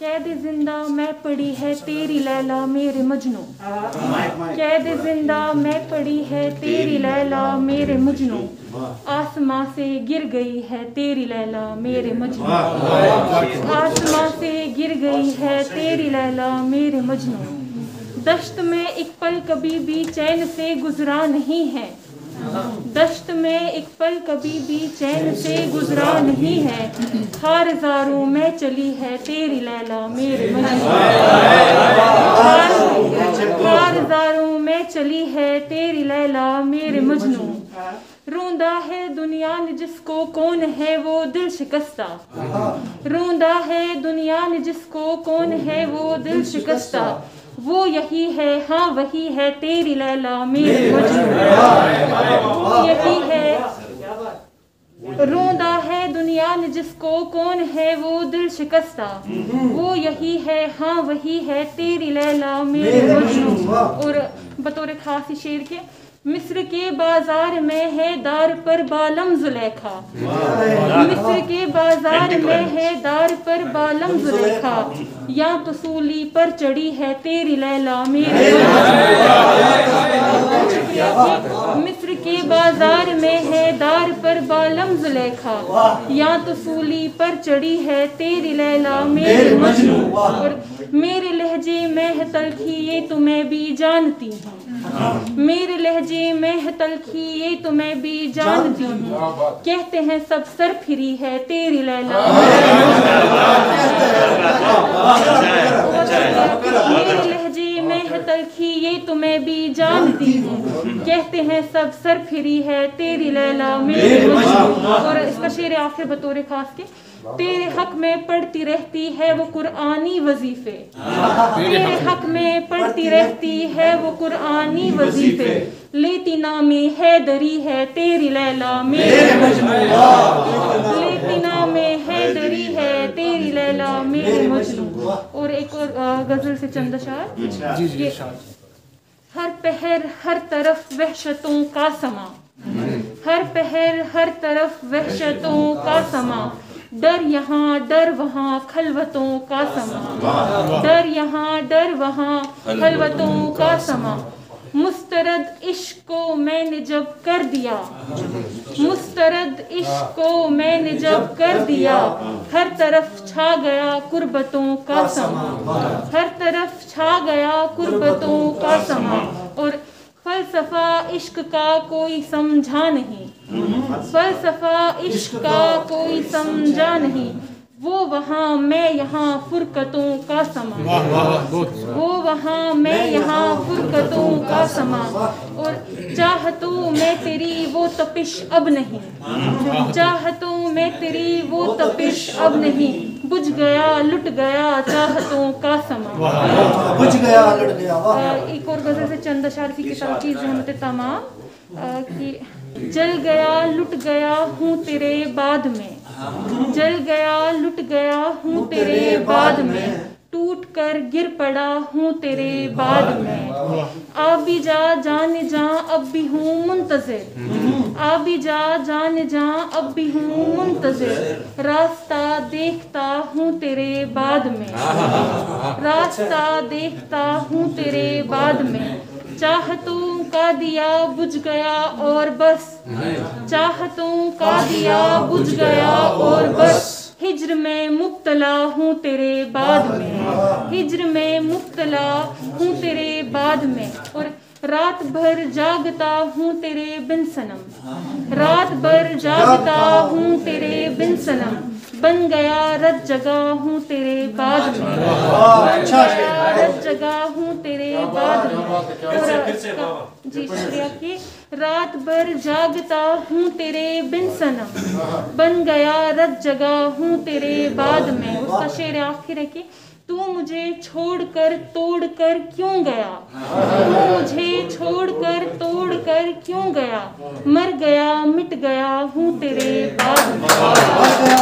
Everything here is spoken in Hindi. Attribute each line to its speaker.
Speaker 1: कैद जिंदा मैं पड़ी है तेरी लैला मेरे मजनू, कैद जिंदा मैं पड़ी है तेरी लैला मेरे मजनू, आसमां से गिर गई है तेरी लैला मेरे मजनू, आसमां से गिर गई है तेरी लैला मेरे मजनू। दश्त में एक पल कभी भी चैन से गुजरा नहीं है, दश्त में एक पल कभी भी चैन से गुजरा नहीं है, खारजारों में चली है तेरी लैला मेरे मजनू, खारजारों में चली है तेरी लैला मेरे मजनू। रोंदा है दुनिया ने जिसको कौन है वो दिल शिकस्ता, रोंदा है दुनिया ने जिसको कौन है वो दिल शिकस्ता, वो यही है हाँ वही है तेरी लैला मेरे मजनू, वो यही है। रोंदा है दुनिया ने जिसको कौन है वो दिल शिकस्ता, वो यही है हाँ वही है तेरी लैला मेरे मजनू। और बतौर खास शेर के, मिस्र के बाजार में है दार पर बालम जुलेखा, मिस्र के बाजार में है दार पर बालम जुलेखा, या तो सूली पर चढ़ी है तेरी लैला मेरे मजनू। मिस्र के बाजार में है दार पर बालम जुलेखा, या तो सूली पर चढ़ी है तेरी लैला मेरे मजनू। और मेरे लहजे में है तलखी ये तो मैं भी जानती हूँ, मेरे लहजे में है तलखी ये तो मैं भी जानती हूँ, कहते हैं सब सर फिरी है तेरी लैला मेरे लहजे में है तलखी ये तो मैं भी जानती हूँ, कहते हैं सब सर फिरी है तेरी लैला मेरे मजनू। और इसका शेर आखिर बतौर खास के, तेरे हक में पढ़ती रहती है वो कुरआनी वजीफे, तेरे हक में पढ़ती रहती है वो कुरआनी वजीफे, लेती नामे हैदरी है तेरी लैला मेरे मजनू, लेती नामे हैदरी है तेरी लैला मेरे मजनू। और एक और गजल से चंद अशार। हर पहर हर तरफ वहशतों का समा, हर पहर हर तरफ वहशतों का समा, डर यहाँ डर वहाँ खलवतों का समा, डर यहाँ डर वहाँ खलवतों का समा, मुस्तरद इश्क को मैंने जब कर दिया, मुस्तरद इश्क को मैंने जब कर दिया, हर तरफ छा गया कुर्बतों का समा, हर तरफ छा गया कुर्बतों का समा। और फलसफा इश्क का कोई समझा नहीं, फलसफा इश्क का कोई समझा नहीं, वो वहाँ मैं यहाँ फुरकतों का समा, वो वहाँ मैं यहाँ फुरकतों का समा। और चाहतों में तेरी वो तपिश अब नहीं, चाहतों में तेरी वो तपिश अब नहीं, बुझ गया लुट गया चाहतों का समा,
Speaker 2: बुझ गया लुट गया।
Speaker 1: एक और गजल से चंद अशार की किताब की ज़हमत तमाम कि जल गया लुट गया हूँ तेरे बाद में, जल गया लुट गया हूँ तेरे बाद में, टूट कर गिर पड़ा हूँ तेरे बाद में, आ भी जा जाने जा अब भी हूँ मुंतज़िर, आ भी जा जाने जा अब भी हूँ मुंतज़िर, रास्ता देखता हूँ तेरे बाद में, रास्ता देखता हूँ तेरे बाद में, चाहतों का दिया बुझ गया और बस, चाहतों का दिया बुझ गया और बस, हिज्र में मुब्तला हूँ तेरे बाद में, हिज्र में मुब्तला हूँ तेरे बाद में। और रात भर जागता हूँ तेरे बिन सनम, रात भर जागता हूँ तेरे बिन सनम, बन गया रत जगा हूँ तेरे बाद में, रत जगा हूँ तेरे बाद में। जी शुक्रिया की। रात भर जागता हूँ तेरे बिन सनम, बन गया रत जगा हूँ तेरे बाद में। उसका शेर आखिर है कि तू मुझे छोड़कर तोड़कर क्यों गया, तू मुझे छोड़कर तोड़कर क्यों गया, मर गया मिट गया हूँ तेरे बाद में।